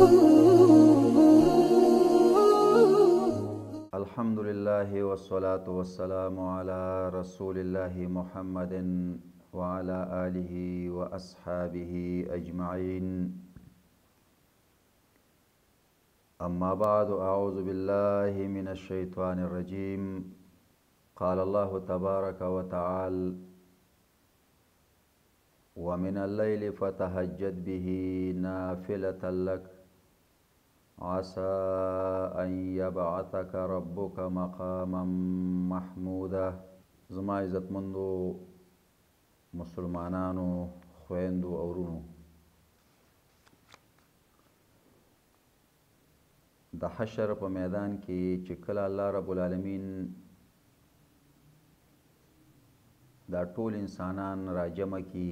الحمد لله والصلاة والسلام على رسول الله محمد وعلى آله وأصحابه أجمعين. أما بعد، أعوذ بالله من الشيطان الرجيم. قال الله تبارك وتعالى: ومن الليل فتهجد به نافلة لك عسى أن يبعثك ربك مقاما محمودا. زما عزتمندو مسلمانانو، خويندو او ورونو، د حشر په میدان کې چې کله الله رب العالمین دا ټول انسانان راجمع کی،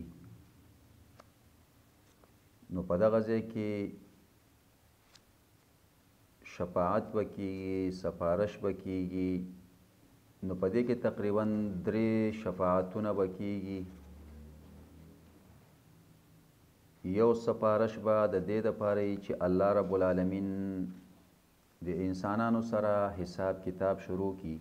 نو په دغه ځای کې شفاعت وکیږي، سفارش وکیږي. نو په دې کې تقریبا 3 شفاعتونه وکیږي. یو سفارش به د دې دپاره چې الله رب العالمین د انسانانو سره حساب کتاب شروع کی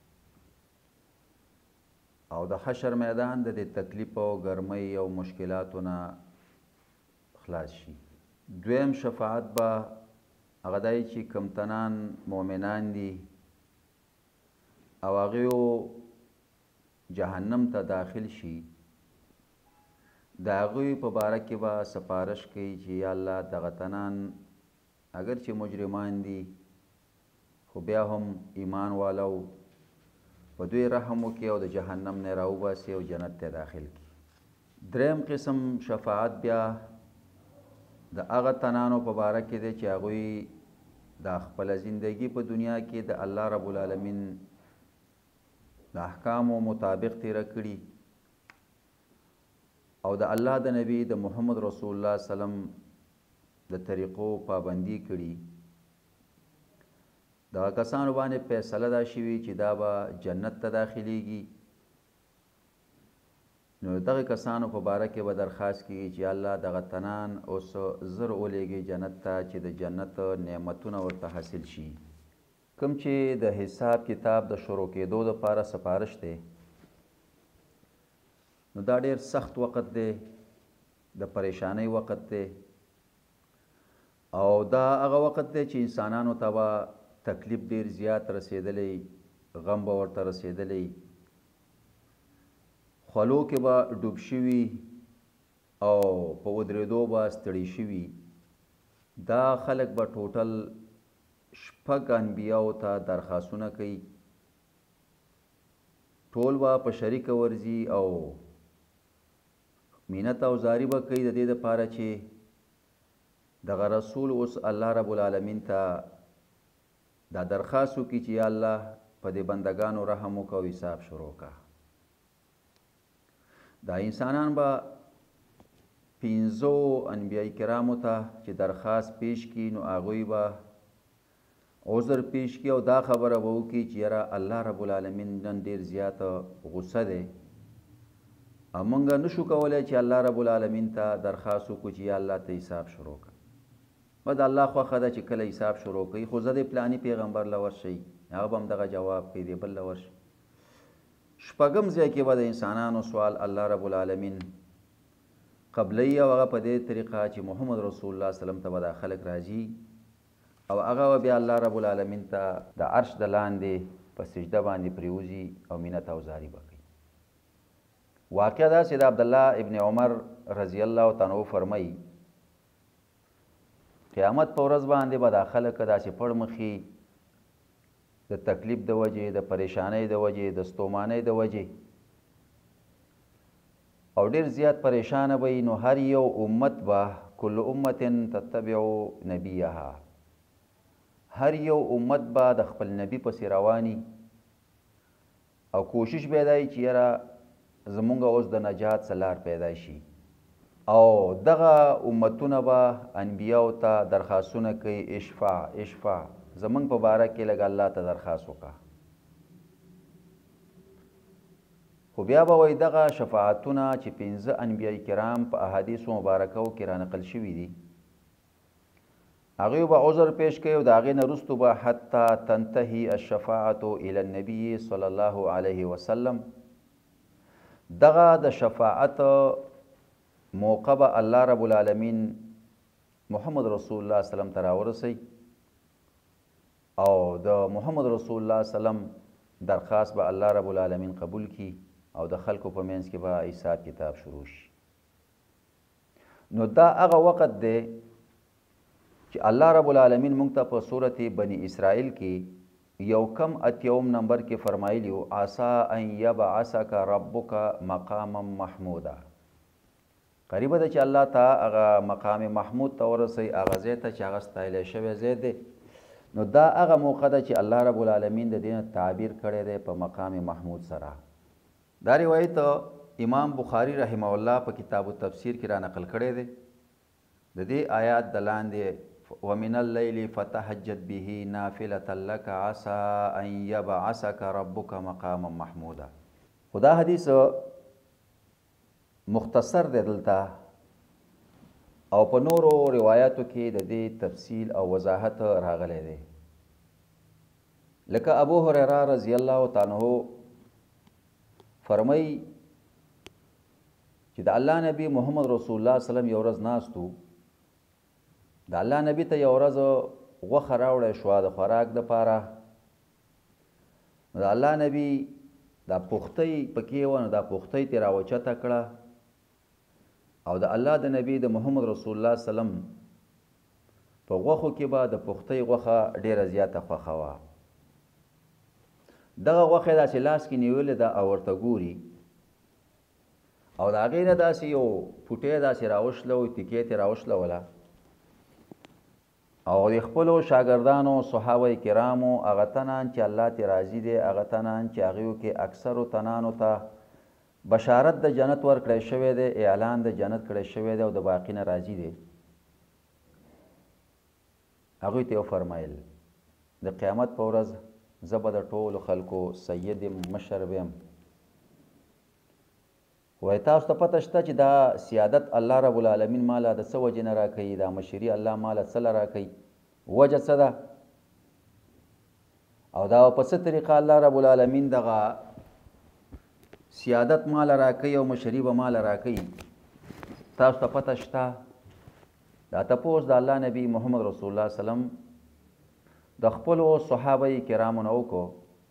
او د حشر میدان د تکلیف او ګرمۍ او مشکلاتو نه خلاص شي. دویم شفاعت به هغه دی چې کوم تنان مؤمنان دي او هغوی جهنم ته داخل شي، د هغوی په باره کې به سفارش کوي چې یا الله دغه تنان اگر چې مجرمان دي خو بیا هم ایمان والو، په دوی رحم وکړي او د جهنم نه راوباسي او جنت ته داخل کړي. دریم قسم شفاعت بیا د هغه تنانو په باره کې دی چې هغوی د خپله زندگی په دنیا کې د الله رب العالمین د احکامو مطابق تیره کړي او د الله د نبی د محمد رسول الله سلم د طریقو پابندي کړي. دغه کسانو باندې فیصله دا شوي چې دا به جنت ته داخلیږي. نو دغه کسانو په باره کې به درخواست کیږي چې الله دغه تنان اوس زر ولیږي جنت ته چې د جنت نعمتونه ورته حاصل شي. کوم چې د حساب کتاب د شروع کېدو دپاره سفارش دی، نو دا ډېر سخت وخت دی، د پریشانۍ وخت دی او دا هغه وخت دی چې انسانانو ته به تکلیف ډېر زیات رسېدلی، غم به ورته رسېدلی، خولو کې به ډوب شوي او په ودرېدو به ستړي شوي. دا خلک به ټوټل 6 انبیاو ته درخواستونه کوي، ټول به په شریکه ورځي او مینت او زاری به کوي د دې دپاره چې دغه رسول اوس الله رب العالمین ته دا درخواست وکړي چې یا الله په دې بندگانو رحم وکړه او حساب شروع کړه. دا انسانان به 15 انبیاء کرامو ته چې درخواست پیش کړي، نو هغوی به عذر پیش کړي او دا خبره به وکړي چې یاره الله رب العالمین نن ډېر زیاته غصه دی او موږ نشو کولی چې الله رب العالمین ته درخواست وکړو چې یا الله ته حساب شروع کړه. به د الله خوښه ده چې کله حساب شروع کوي، خو زه د پلاني پیغمبر له ورشئ، هغه به هم دغه جواب کوي، دی بل له ورشئ. 6 ځای کې به د انسانانو سوال الله رب العالمین قبلی او هغه په دې طریقه چې محمد رسول الله سلم ته به دا خلک راځي او هغه بیا الله رب العالمین ته د عرش د لاندې په سجده باندې پریوځي او مینت او زاری به کوي. واقع داسې د عبدالله ابن عمر رضی الله تعالی عنه فرمایي قیامت په ورځ باندې به دا خلک داسې پړ مخي د تکلیف د وجې، د پریشانۍ د وجې، د ستومانۍ د وجې او ډېر زیات پریشانه به وي. نو هر یو امت به کل امت تتبع نبیها، هر یو امت به د خپل نبی پسې رواني او کوشش به دی چې یاره زمونږ اوس د نجات څه لار پیدا شي او دغه امتونه به انبیاو ته درخواستونه کوي، اشفع اشفع، زمونږ په باره کې لږ الله ته درخواست وکړه. خو بیا به وایي دغه شفاعتونه چې 15 انبیاء کرام په احادیثو مبارکو کې رانقل شوي دي، هغوی به عذر پیش کوي او د هغې نه وروستو به حتی تنتهي الشفاعة الى النبي صلی الله علیه وسلم دغه د شفاعت موقع به الله رب العالمین محمد رسول الله سلم ته راورسوي او د محمد رسول الله سلم درخواست به الله رب العالمین قبول کی او د خلکو په منځ کې به حساب کتاب شروع شي. نو دا هغه وخت دی چې الله رب العالمین موږ ته په صورت بنی اسرائیل کې یو کم اتیوم نمبر کې فرمایلی و عسى ان یبعثک ربک مقاما محمودا. قریبه ده چې الله ته هغه مقام محمود ته ورسوي، هغه ځای ته چې هغه ستایلی شوی ځای دی. نو دا هغه موقع ده چې الله رب العالمین د دې نه تعبیر کړی دی په مقام محمود سره. دا روایت امام بخاری رحمه الله په کتاب التفسیر کې را نقل کړی دی. د دې آیات د لاندې ومن الليل فتهجد به نافلة لك عسى ان يبعثك ربك مقاما محمودا. خدا حدیث مختصر دی دلته او په نورو روایاتو کې د دې تفصیل او وضاحت راغلی دی. لکه ابو هریره رضی الله تعالی عنہ فرمایي چې د الله نبی محمد رسول الله صلی الله علیه وسلم یو ورځ ناستو، د الله نبی ته یو ورځ غوښه راوړی شوه د خوراک دپاره. د الله نبی دا پختۍ پکې وه، نو دا پختۍ ترې راوچته کړه او د الله د نبی د محمد رسول الله سلم په غوښو کې به د پختۍ غوښه ډیره زیاته خوښه وه. دغه غوښه داسې لاس کې نیولې ده او ورته ګوري او د هغې نه داسې یو پوټی داسې راوشله و، تیکې ترې راوشلوله او د خپلو شاګردانو صحابه کرامو هغه تنان چې الله ترې راضي دی، هغه تنان چې هغیو کې اکثرو تنانو ته بشارت د جنت ورکړی شوی دی، اعلان د جنت کړی شوی دی او د باقي نه راضي دی. هغوی ته یې وفرمیل د قیامت په ورځ زه به د ټولو خلکو سید یم، مشر به یم. وایي تاسو ته پته شته چې دا سیادت الله رب العالمین ماله د څه وجې نه راکوي، دا مشري الله ماله څه له راکوي، وجه څه ده او دا په څه طریقه الله رب العالمین دغه سیادت ماله راکوي او مشري به ماله راکوي. تاسو ته پته شته؟ دا تپوس د الله نبی محمد رسول الله سلم د خپلو صحابه کرامو نه وکړو.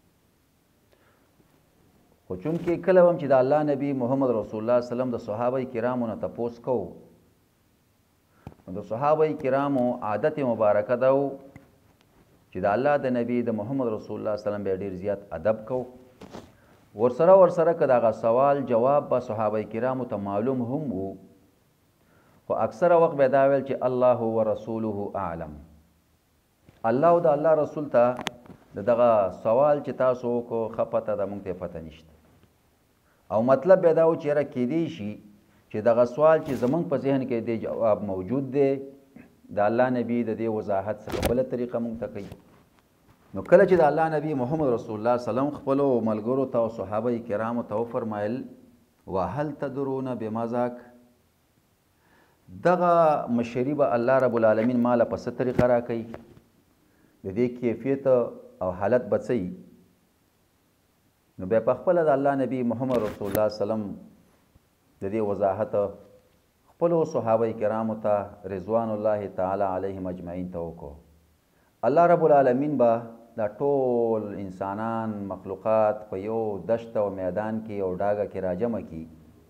خو چونکې کله هم چې د الله نبی محمد رسول الله سلم د صحابه کرامو نه تپوس کوو، نو د صحابه کرامو عادت مبارکه ده چې د الله د نبی د محمد رسول الله سلم به ډېر زیات ادب کوو. ورسره که دغه سوال جواب به صحابه کرامو ته معلوم هم وو، خو اکثره وخت به دا ویل چې الله ورسوله اعلم، الله او د الله رسول ته دغه سوال چې تاسو وکړو ښه پته ده، موږ ته پته نشته. او مطلب به دا و چې یاره کیدی شي چې دغه سوال چې زموږ په ذهن کې دی جواب موجود دی، د الله نبی د دې وضاحت څخه بله طریقه موږ ته کوي. نو کله چې د الله نبی محمد رسول الله سلم خپلو ملګرو ته او صحابه کرامو ته وفرمایل وهل تدرون بما ذاک، دغه مشري به الله رب العالمین ماله په څه طریقه راکوي، د دې کیفیت او حالت به څه وي. نو بیا په خپله د الله نبی محمد رسول الله سلم د دې وضاحت خپلو صحابه کرامو ته رضوان الله تعالی علیهم اجمعین ته وکړو. الله رب العالمین به دا ټول انسانان مخلوقات په یو دشت او میدان کې او ډاګه کې راجمع کي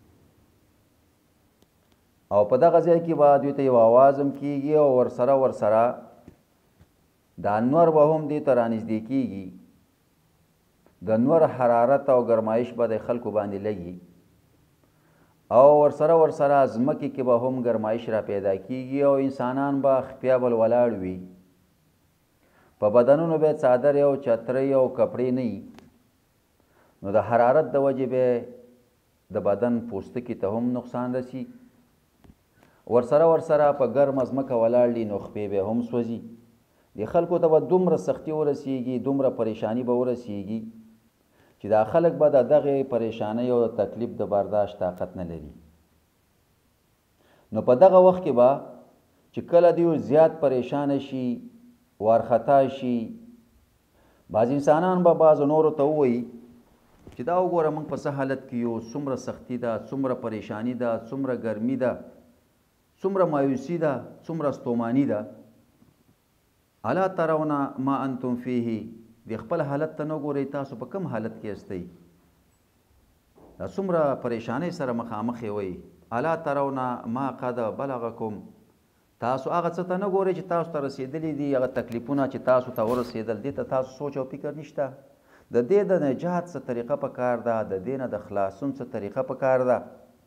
او په دغه ځای کې به دوی ته یو آواز هم کیږي او ورسره د انور به هم دې ته رانږدې کیږي. د انور حرارت او ګرمایش به د خلکو باندې لګي او ورسره ځمکې کې به هم ګرمایش را پیدا کیږي او انسانان به خپیا بل ولاړ وي. په بدنونو به څادر او چترۍ او کپړې نه وي، نو د حرارت د وجې به د بدن پوستکي ته هم نقصان رسي. ورسره په ګرمه ځمکه ولاړ دي نو خپې به هم سوځي. د خلکو ته به دومره سختي ورسیږي، دومره پریشانی به ورسیږي چې دا خلک به د دغې پریشانۍ او تکلیف د برداشت طاقت نه لري. نو په دغه وخت کې به چې کله دیو زیات پریشان شي وارخطا شي بعض انسانان به بعض نورو ته ووایي چې دا وګوره موږ په څه حالت کې یو، څومره سختی ده، څومره پریشانی ده، څومره ګرمي ده، څومره مایوسي ده، څومره ستومانی ده. الا ترون ما انتم فیه، د خپل حالت ته نه ګورئ، تاسو په کوم حالت کې استئ؟ دا څومره پریشانی سره مخامخ وئ. الا ترون ما قد بلغکم، تاسو هغه څه ته نه ګورئ چې تاسو ته رسېدلي دي، هغه تکلیفونه چې تاسو ته ورسېدل دي ته تاسو سوچ او فکر نشته. د دې د نجات څه طریقه په کار ده، د دې نه د خلاصون څه طریقه په کار ده.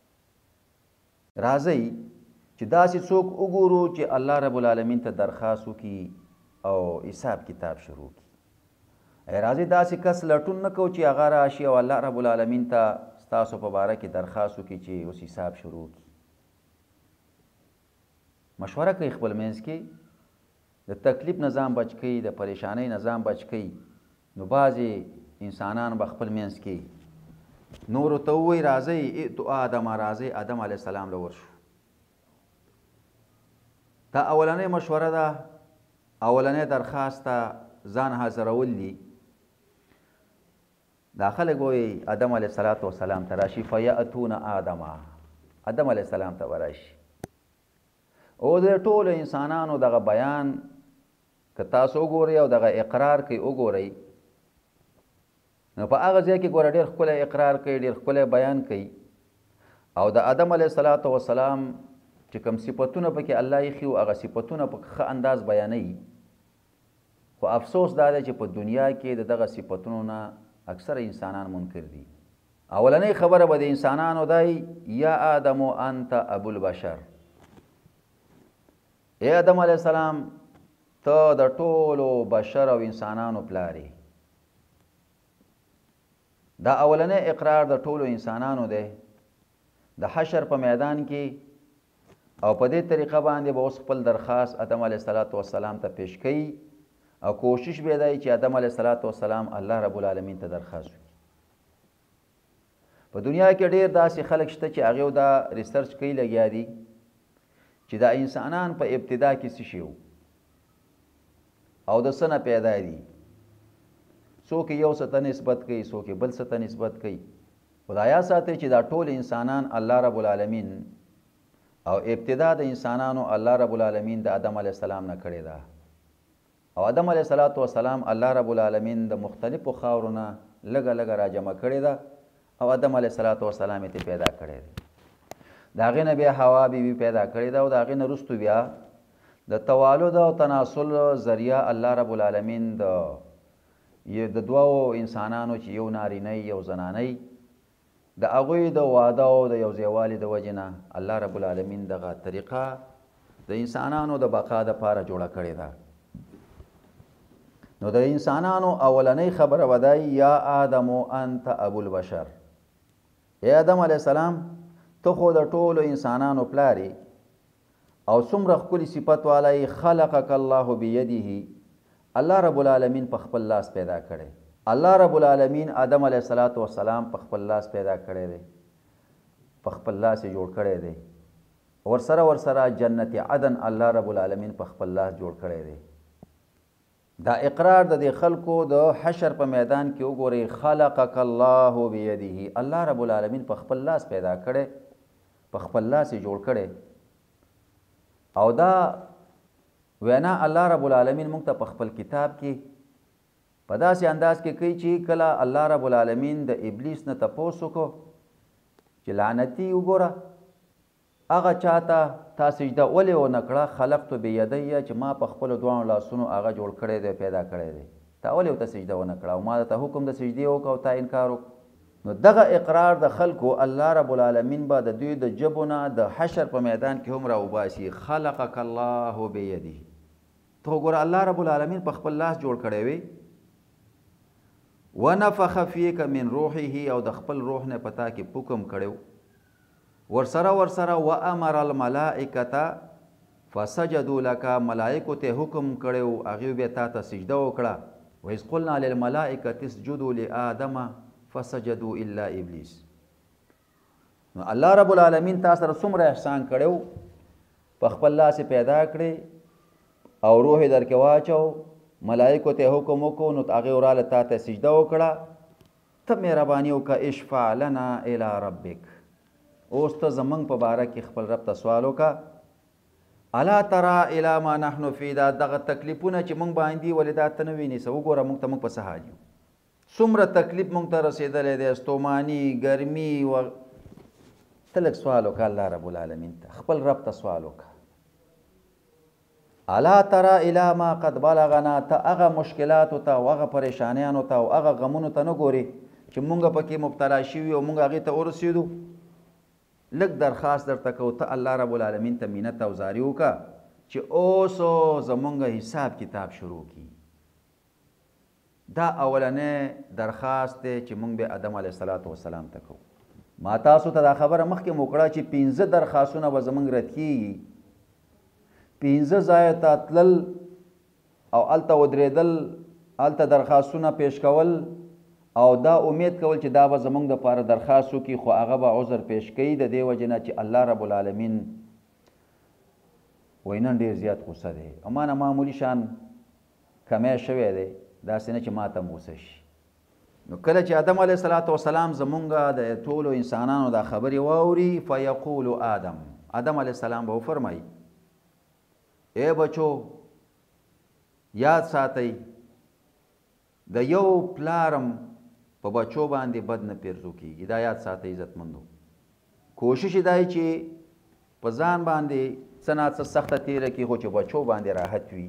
راځئ چې داسې څوک وګورو چې الله رب العالمین ته درخواست وکړي او حساب کتاب شروع کړي. راځئ داسې کس لټون نه کوو چې هغه راشي او الله رب العالمین ته ستاسو په باره کې درخواست وکړي چې اوس حساب شروع کړي. مشوره کوي خپل منځ کې، د تکلیف نظام بچ کوي، د پریشانی نظام بچ کوي. نو بعضې انسانان به خپل منځ کې نورو ته ووایي راځئ ائتو آدم، راځئ آدم علیه السلام له ورشو. دا اولنۍ مشوره ده، اولنۍ درخواست ته ځان حاضرول دي. دا خلک وایي آدم علیه السلام ته راشي، فیأتون آدم، آدم علیه السلام ته به راشي. او د ټولو انسانانو دغه بیان که تاسو وګورئ او دغه اقرار کوي وګورئ، نو په هغه ځای کې ګوره ډېر ښکلی اقرار کوي، ډېر ښکلی بیان کوي. او د آدم علیه السلام چې کوم صفتونه پکې الله ایښي وو هغه صفتونه په ښه انداز بیانوي. خو افسوس دا دی چې په دنیا کې د دغه صفتونو نه اکثره انسانان منکر دي. اولنۍ خبره به د انسانانو دی، یا آدم انت ابو البشر، ای آدم علیه السلام ته د ټولو بشر او انسانانو پلاری. دا اولنی اقرار د ټولو انسانانو دی. د حشر په میدان کې او په دې طریقه باندې به اوس خپل درخواست آدم علیه السلام ته پیش کوي او کوشش به دی چې آدم علیه السلام الله رب العالمین ته درخواست وکړي. په دنیا کې ډېر داسې خلک شته چې هغې دا ریسرچ کوي لګیا دي چې دا انسانان په ابتدا کې څه شي او د څه نه پیدا دي. څوک یو څه ته نسبت کوي، څوک بل څه ته نسبت کوي. خدایا ساتي چې دا ټول انسانان الله رب العالمین او ابتدا د انسانانو الله رب العالمین د آدم علیه السلام نه کړې ده. او آدم علیه السلام الله رب العالمین د مختلفو خاورو نه لږه لږه راجمع کړې ده او آدم علیه السلام یې پیدا کړی دی. د هغې نه بیا حوا بیبي پیدا کړې ده او د هغې نه وروستو بیا د توالد او تناسل ذریعه الله رب العالمین د دوو انسانانو چې یو نارینه یو زنانه د هغوی د واده او د یو ځایوالي د وجې نه الله رب العالمین دغه طریقه د انسانانو د بقا دپاره جوړه کړې ده. نو د انسانانو اولنۍ خبره به دی، یا آدم انت ابو البشر، ای آدم علیه السلام ته خو د ټولو انسانانو پلاری او څومره ښکلي صفت والی. خلقک الله بیده، الله رب العالمین په خپل لاس پیدا کړی. الله رب العالمین آدم علیه السلام په خپل لاس پیدا کړی دی، په خپل لاس یې جوړ کړی دی. ورسره جنت عدن الله رب العالمین په خپل لاس جوړ کړی دی. دا اقرار د دې خلکو د حشر په میدان کې وګورئ، خلقک الله بیده، الله رب العالمین په خپل لاس پیدا کړی، په خپل لاس یې جوړ کړی. او دا وینا الله رب العالمین موږ ته په خپل کتاب کې په داسې انداز کې کوي چې کله الله رب العالمین د ابلیس نه تپوس وکړو چې لعنتي وګوره هغه چاته تا سجده ولې ونه کړه، خلقت بیدی، چې ما په خپلو دواړو لاسونو هغه جوړ کړی دی، پیدا کړی دی، تا ولې ورته سجده ونه کړه او ما ته حکم د سجدې وکړه او تا انکار وکړه. نو دغه اقرار د خلکو الله رب العالمین به د دوی د ژبو نه د حشر په میدان کې هم راوباسي. خلقک الله بیده، ته وګوره الله رب العالمین په خپل لاس جوړ کړی وي. ونفخ فیک من روحه، او د خپل روح نه پتا کې حکم کړو. ورسره وامر الملائکه فسجدوا لك، ملائکو ته حکم کړو هغوی بیا تا ته سجده وکړه. وإذ قلنا للملائکة اسجدوا لآدم فسجدوا الا ابلیس. نو الله رب العالمین تا سره څومره احسان کړو په خپل لاس پیدا کړې او روح در کې واچو ملائکو ته حکم وکړو نو هغې وراله تا ته سجده وکړه ته مهرباني وکړه اشفع لنا الی ربک اوس ته زمونږ په باره کې خپل رب ته سوال وکړه الا ترى الی ما نحن فی دا دغه تکلیفونه چې مونږ باندې ولې دا ته نه وینې څه وګوره مونږ ته مونږ په څه حال یو څومره تکلیف مونږ ته رسېدلی دی ستوماني ګرمي و ته لږ سوال وکړه الله رب العالمین ته خپل رب ته سوال وکړه الا ترى الی ما قد بلغنا ته هغه مشکلاتو ته او هغه پریشانیانو ته او هغه غمونو ته نه ګورې چې مونږ پکې مبتلا شوي او مونږ هغې ته ورسېدو لږ درخواست درته کوو ته الله رب العالمین ته منت او زاري وکړه چې اوس زمونږ حساب کتاب شروع کړي دا اولنی درخواست دی چې مونږ به آدم علیه السلام ته کوو ما تاسو ته دا خبره مخکې مو کړه چې 15 درخواستونه به زمونږ رد کېږي 15 ځایه ته تلل او هلته ودرېدل هلته درخواستونه پیش کول او دا امید کول چې دا به زمونږ دپاره درخواست وکړي خو هغه به عذر پیش کوي د دې وجې نه چې الله رب العالمین وایي نن ډېر زیات غوسه دی او ما نه معمولي شان کمی شوی دی داسې نه چې ما ته هم غوسه شي نو کله چې آدم علیه السلام زمونږ د ټولو انسانانو دا خبرې واوري فیقول آدم علیه السلام به وفرمایي ای بچو یاد ساتئ د یو پلارم په بچو باندې بد نه پیرزو کېږي دا یاد ساتئ عزتمندو کوشش یې دی چې په ځان باندې څه نه څه سخته تېره کړي خو چې بچو باندې راحت وي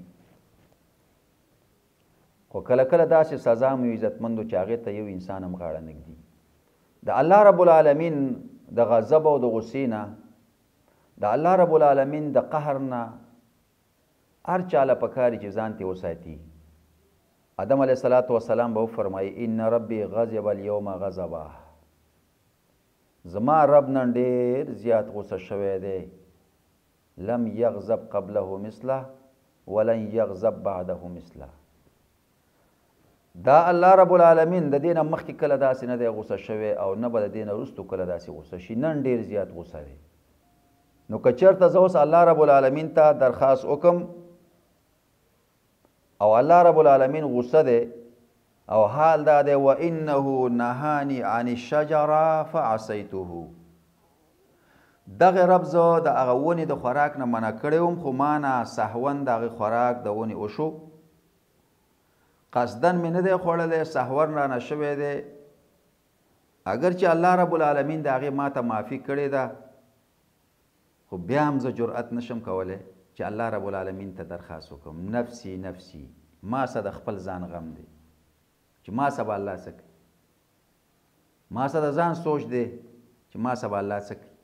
خو کله کله داسې سزا مو عزتمندو چې هغې ته یو انسان هم غاړه نږدي د الله رب العالمین د غضب او د غصې نه د الله رب العالمین د قهر نه هر چاله پکاري چې ځان ته وساتي آدم علیه السلام به وفرمایي ان ربي غضب اليوم غضبا زما رب نن ډېر زیات غصه شوی دی لم یغضب قبله مثله ولن یغضب بعده مثله دا الله رب العالمین د دې نه مخکې کله داسې نه دی غصه شوی او نه به د دې نه وروستو کله داسې غصه شي نن ډېر زیات غصه دی نو که چېرته زه اوس الله رب العالمین ته درخواست وکړم او الله رب العالمین غصه دی او حال دا دی وانه نهانی عن الشجره فعصیته دغه رب زه د هغه ونې د خوراک نه منع کړی وم خو ما نه سهون د هغې خوراک د ونې وشو قصدن مې نه دی خوړلی سهور رانه شوی دی اگر چې الله رب العالمین د هغې ما ته معافي کړې ده خو بیا هم زه جرأت نشم کولی چې الله رب العالمین ته درخواست وکړم نفسي نفسي ما سه د خپل ځان غم دی چې ما سه به الله څه کوي ما سه د ځان سوچ دی چې ما سه به الله څه کوي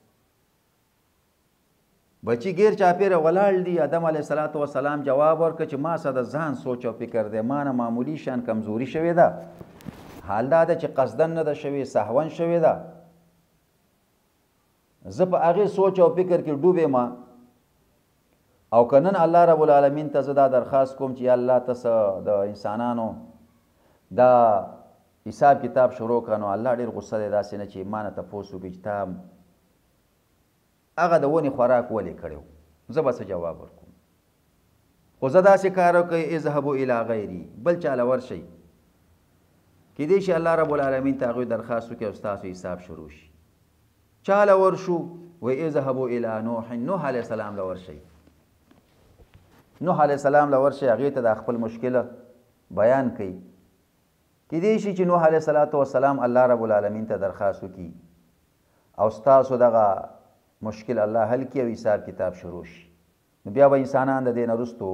بچی غیر چاپیره ولاړ دي آدم علیه السلام جواب ورکړه چې ما سه د ځان سوچ او فکر دی ما نه معمولي شان کمزوري شوې ده حال دا ده چې قصدن نه ده شوې سهون شوې ده زه په هغې سوچ او فکر کې ډوب یم او که نن الله رب العالمین ته زه دا درخواست کوم چې یا الله ته څه د انسانانو دا حساب کتاب شروع کړه نو الله ډېر غصه دی داسې نه چې ما نه تپوس وکړي چې تا هغه د ونې خوراک ولې کړی زه به څه جواب ورکوم خو زه داسې کار وکړئ اذهبوا الی غیري بل چاله ورشئ کیدای شي الله رب العالمین ته هغوی درخواست وکړي او ستاسو حساب شروع شي چاله ورشو و اذهبوا الی نوح علیه السلام له ورشئ نوح علیه السلام له ورشئ هغې ته د خپل مشکل بیان کوي کیدای شي چې نوح علیه السلام الله رب العالمین ته درخواست وکړي او ستاسو دغه مشکل الله حل کړي او حساب کتاب شروع شي نو بیا به انسانان د دې نه وروستو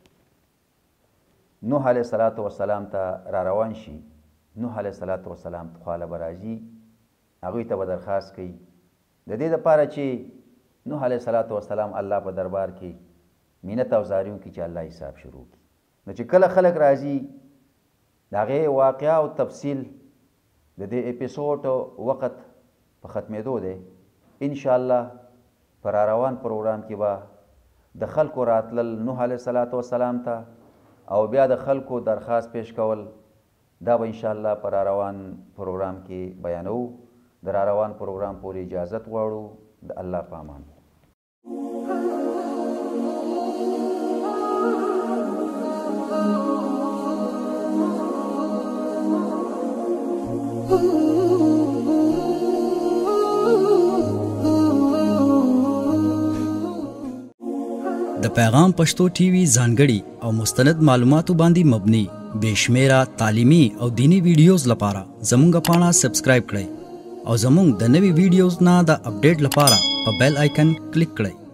نوح علیه السلام ته را روان شي نوح علیه السلام خواله به راځي هغوی ته به درخواست کوي د دې دپاره چې نوح علیه السلام الله په دربار کې مینت او زاري وکړي چې الله حساب شروع کړي نو چې کله خلک راځي د هغې واقعه او تفصیل د دې اپیسوډ وخت په ختمېدو دی انشاءالله په راروان پروګرام کې به د خلکو راتلل نوح علیه السلام ته او بیا د خلکو درخواست پیش کول دا به انشاءالله په راروان پروګرام کې بیانو د راروان پروګرام پورې اجازت غواړو د الله په امان د پیغام پښتو ټي وي ځانګړي او مستند معلوماتو باندې مبني بشمیره تعلیمي او دینی ویډیوز لپاره زموږ پاڼه سبسکرایب کړئ او زموږ د نوي ویډیوز نه د اپډیټ لپاره په بیل آیکن کلیک کړئ.